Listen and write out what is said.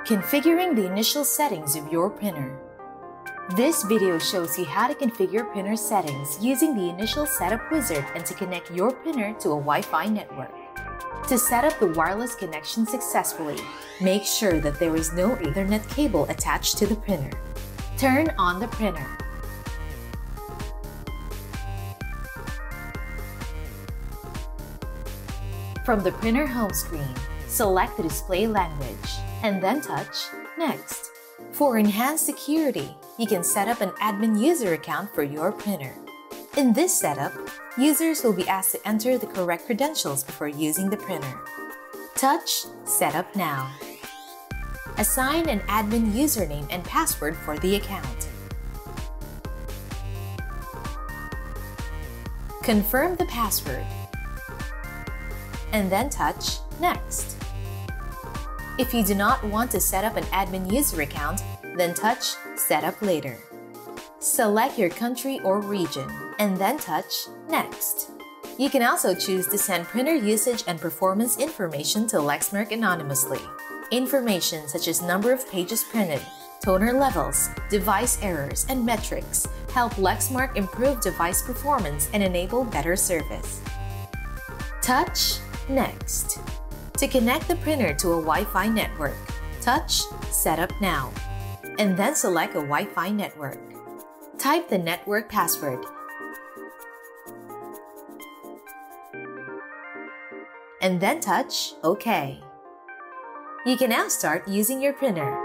Configuring the initial settings of your printer. This video shows you how to configure printer settings using the initial setup wizard and to connect your printer to a Wi-Fi network. To set up the wireless connection successfully, make sure that there is no Ethernet cable attached to the printer. Turn on the printer. From the printer home screen, select the display language and then touch Next. For enhanced security, you can set up an admin user account for your printer. In this setup, users will be asked to enter the correct credentials before using the printer. Touch Setup Now. Assign an admin username and password for the account. Confirm the password and then touch Next. If you do not want to set up an admin user account, then touch Set Up Later. Select your country or region and then touch Next. You can also choose to send printer usage and performance information to Lexmark anonymously. Information such as number of pages printed, toner levels, device errors, and metrics help Lexmark improve device performance and enable better service. Touch Next. To connect the printer to a Wi-Fi network, touch Setup Now, and then select a Wi-Fi network. Type the network password, and then touch OK. You can now start using your printer.